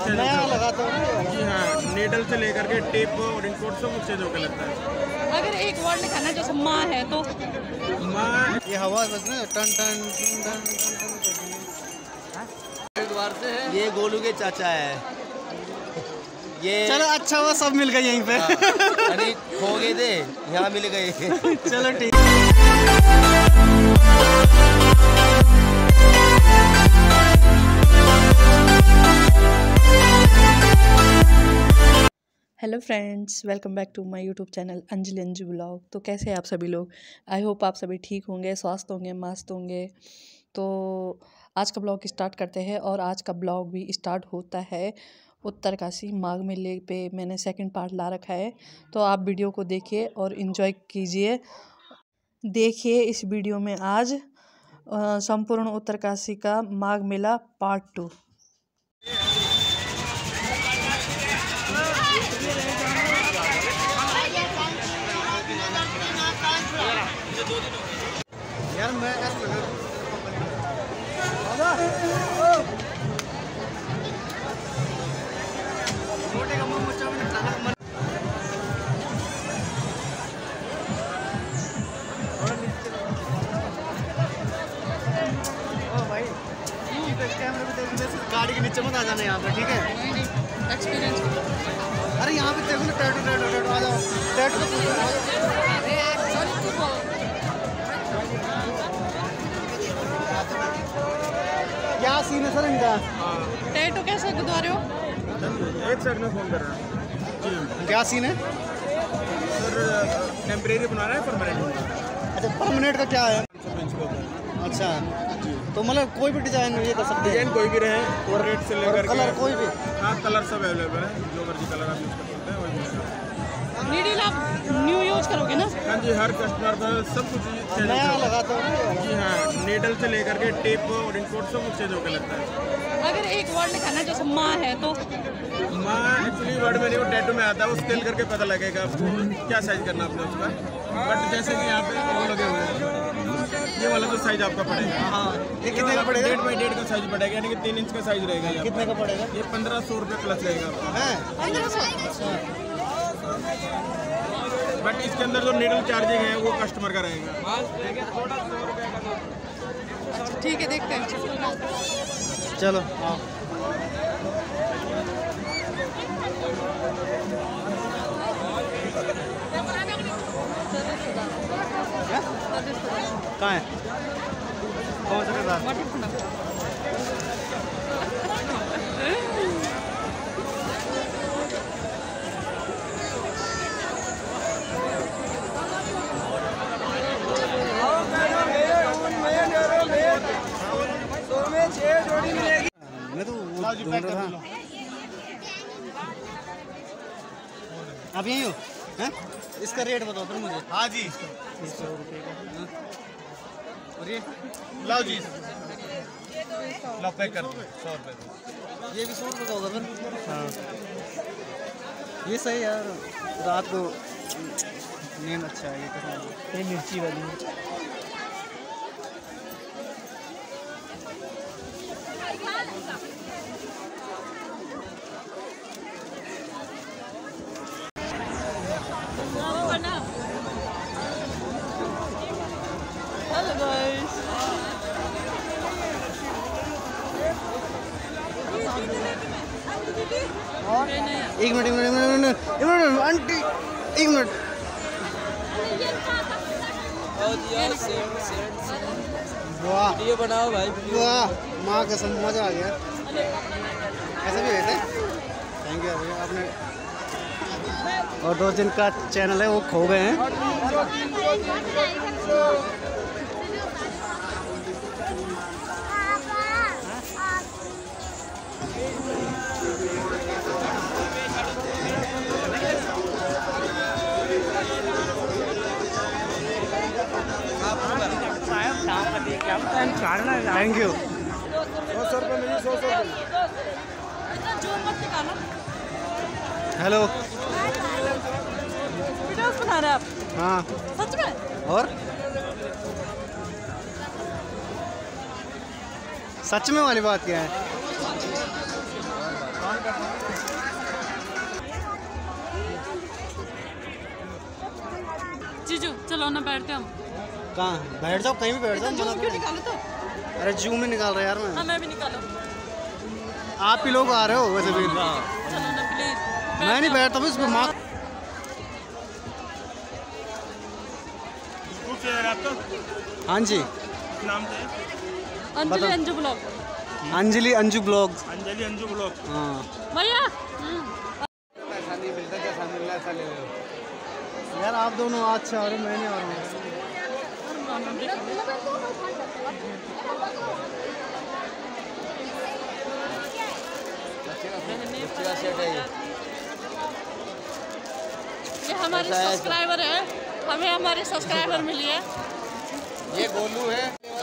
Change लगाता हूँ। जी हाँ, नीडल से लेकर के टेप और इनकोट सब चेंज होकर लगता है। अगर एक वर्ड लिखाना जैसे माँ है तो माँ, ये हवा बस ना टन टन टन टन। ये गोलू के चाचा है। ये चलो अच्छा हुआ सब मिल गए यहीं पे। अरे खो गए थे, यहाँ मिल गए। चलो ठीक। Hello friends, welcome back to my YouTube channel Anjali Anju blog. तो कैसे हैं आप सभी लोग? आई होप आप सभी ठीक होंगे, स्वस्थ होंगे, मस्त होंगे। तो आज का ब्लॉग स्टार्ट करते हैं और आज का ब्लॉग भी स्टार्ट होता है उत्तरकाशी माघ मेले पे। मैंने सेकंड पार्ट ला रखा है, तो आप वीडियो को देखिए और इन्जॉय कीजिए। देखिए इस वीडियो में आज संपूर्ण उत्तरकाशी का माघ मेला पार्ट 2। यार मैं छोटे का मुंह मुच्चा में खाना भाई कैमरे में देखने गाड़ी के नीचे मत आ जाना यहाँ पे, ठीक है? एक्सपीरियंस। अरे यहाँ पे देखो ना, टैटू आ जाओ, टैटू क्या सीन है सर इनका? टैटू कैसे गुदवा रहे हो? एक सेकंड में फोन कर रहा हूँ। क्या सीन है सर, टेम्परेरी बना रहा है, परमानेंट। अच्छा, परमानेंट का क्या है? अच्छा, तो मतलब कोई भी डिजाइन ये कर सकते हैं? डिजाइन कोई भी रहे और रेट से लेकर कलर कोई भी? हाँ, कलर सब अवेलेबल है, जो मर्जी कलर आप यूज कर सकते हैं वही मिलेगा। नीडल आप न्यू यूज करोगे ना? हाँ जी, हर कस्टमर पर सब कुछ चेंज नया होता है। लगाता हूँ। जी हाँ, नीडल से लेकर के टेप और इनकोट सब चेंज होकर लगता है। अगर एक वर्ड लिखाना जैसे माँ है तो माँ एक्चुअली वर्ड में नहीं, वो टैटू में आता है, वो स्केल करके पता लगेगा आपको क्या साइज करना आपने उसका। बट जैसे कि यहाँ पे वो लगे हुए हैं, ये वाला तो साइज आपका पड़ेगा। हाँ, ये कितने का पड़ेगा? 1.5 बाई 1.5 का साइज पड़ेगा, यानी कि 3 इंच का साइज रहेगा। ये कितने का पड़ेगा? ये 1500 रुपये प्लस रहेगा आपका। है बट इसके अंदर जो नीडल चार्जिंग है वो कस्टमर का रहेगा। ठीक है, देखते हैं। चलो हाँ। कहाँ है? कौन सा किताब? मैं तो ढूंढ रहा था। आप यहीं हो? हैं? इसका रेट बताओ फिर मुझे। हाँ जी, 100 रुपये का। और ये लाओ जी, लो पैक कर दो, 100 रुपये। ये भी 100 रुपये का होगा फिर? हाँ, ये सही यार, रात को नींद अच्छा है। ये मिर्ची वाली हेलो गाइस, एक मिनट आंटी, एक मिनट। वाह, वीडियो बनाओ भाई। वाह, माँ कसम मजा आ गया। ऐसे भी रहते? थैंक यू भैया, आपने। और दो जिनका चैनल है वो खो गए हैं। Thank you. 100 रुपये मिली, 100 रुपये। हेलो, वीडियोस बना रहे हैं आप? हाँ। सच में? और सच में वाली बात क्या है? जीजू चलो ना बैठते हम। कहाँ बैठ जाओ, कहीं भी बैठ जाओ। जूस क्यों निकालो तो? अरे जू में निकाल रहा यार हाँ मैं भी निकालो। आप ही लोग आ रहे हो वैसे भी। चलो ना प्लीज। मैं नहीं बैठता हूँ इसको माँ। हाँ जी नाम से Anjali Anju blog. Anjali Anju blog. Anjali Anju blog. हाँ भैया यार आप दोनों आज से आ रहे हो, मैं नहीं आ रहा हूँ। ये हमारे सब्सक्राइबर है, हमें हमारे सब्सक्राइबर मिली है। ये गोलू है।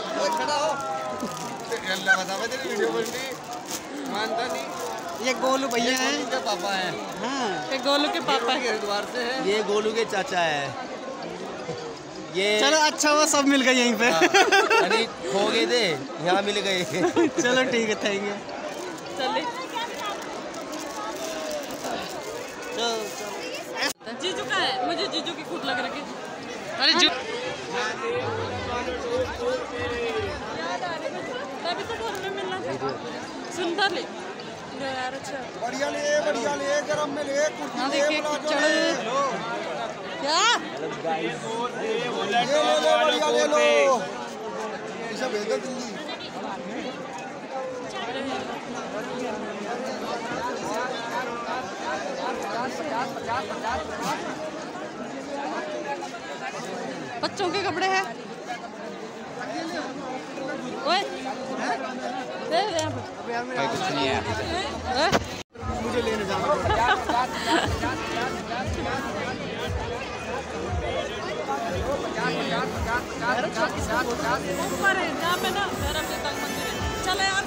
वीडियो बनती मानता नहीं। ये गोलू भैया हैं। के पापा हैं। हाँ ये गोलू के पापा है। हरिद्वार से है। ये गोलू के चाचा है। ये चलो अच्छा हुआ सब मिल गए यहीं पे। अरे खो गए थे, यहाँ मिल गए। चलो ठीक है, थैंक यू। चलिए जीजू का है, मुझे जीजू की खूब लग रही है। अरे जी अभी तो घर में मिलना था। सुंदर ले यार। अच्छा बढ़िया ले गरम में ले। हाँ देखिए चलो क्या ले लो। ऐसा भेज दो जल्दी। बच्चों के कपड़े हैं। ओए दे दे यहाँ पे। कुछ नहीं है। मुझे लेने जाना पड़ा। ऊपर है जहाँ पे ना भैरव के तंग मंदिर है। चले यार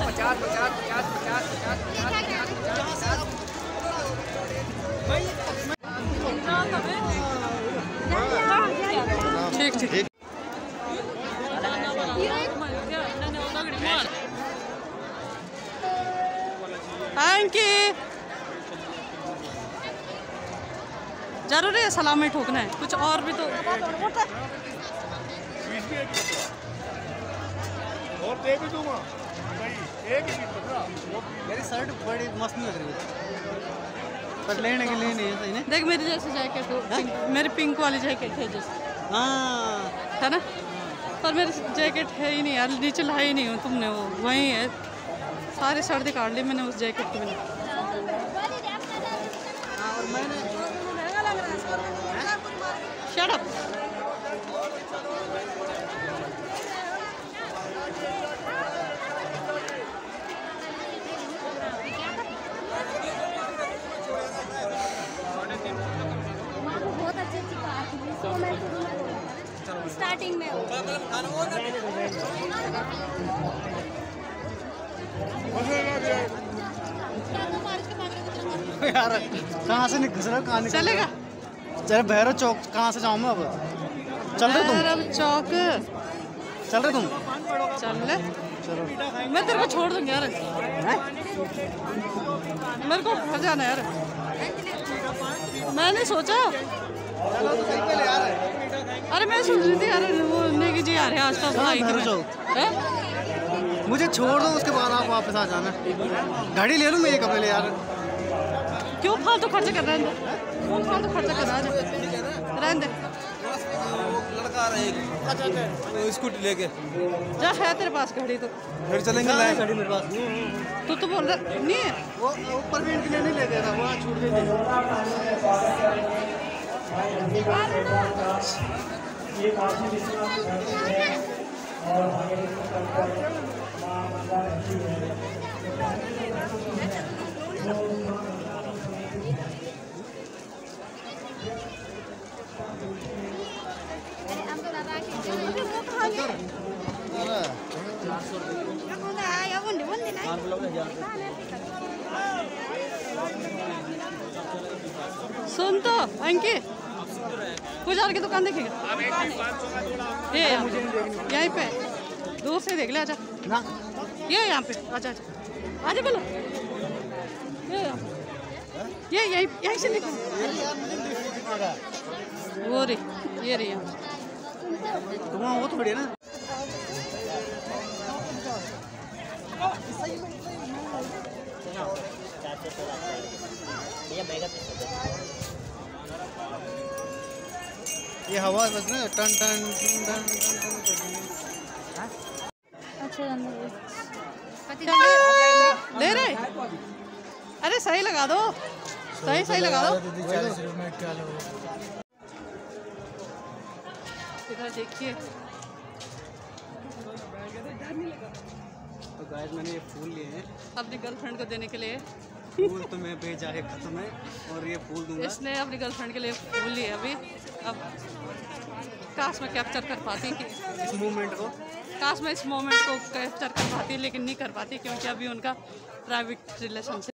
50 ठीक ठीक। Thank you. जरूरी है सलामी ठोकना है, कुछ और भी तो। और दे भी दूंगा एक ही मेरी शर्ट बड़ी मस्त लग रही है, पर लेने के लिए नहीं है। सही नहीं। देख मेरी जैसे जैकेट हो, मेरी पिंक वाली जैकेट है जैसे, हाँ है ना। पर मेरी जैकेट है ही नहीं यार, नीचे लाई ही नहीं हूँ तुमने, वो वहीं है। सारी सर्दी काट ली मैंने उस जैकेट के बिना। और मैंने शट अप। बहुत अच्छी स्टार्टिंग में यार कहाँ से घुस रहे हो, कहाँ निकल चलेगा। चल भैरव चौक कहाँ से जाऊँ मैं अब? चल रहे तुम? भैरव चौक चल रहे तुम? चल ले। चलो मैं तेरे को छोड़ दूंगी यार, मेरे को घर जाना है यार। मैंने सोचा, चलो तो सही पहले यार। अरे मैं सोच रही थी यार वो नेगी जी आ रहे हैं आसपास कहाँ भाई भैरव चौक? मुझे छोड़ दो, उसके बाद आप वापस आ जाना। गाड़ी ले लूँ मैं, ये कपड़े ले यार। क्यों फालतू खर्चा कर रहे हैं? कौन फालतू खर्चा कर रहा है? रहने दे। लड़का रहे स्कूटी लेके जा, है तेरे पास गाड़ी तो फिर चलेंगे। लाए गाड़ी मेरे पास। तू बोल रहा नहीं है। वो ऊपर भी इनके लिए नहीं ले गया था, वहाँ छूट गई थी। सुन तो अंकी, पुजार की दुकान देखेगा ये यहीं पे, दूर से देख ले। आजा ना ये यहाँ पे, आजा आजा आजा बोलो। ये यहीं यहीं से निकल। वो रे, ये रे यहाँ। तुम्हारा वो थोड़ी है ना। ये हवा बस ना टन टन टन टन अच्छा ले रहे। अरे सही लगा दो, सही लगा दो। इधर देखिए। तो गाइस मैंने ये फूल लिए हैं अपनी गर्लफ्रेंड को देने के लिए। फूल तो मैं बेचा के खत्म है और ये फूल दूंगा। इसने अपनी गर्लफ्रेंड के लिए फूल लिए अभी। अब काश मैं कैप्चर कर पाती कि इस मूवमेंट को, काश मैं इस मोमेंट को कैप्चर कर पाती, लेकिन नहीं कर पाती क्योंकि अभी उनका प्राइवेट रिलेशनशिप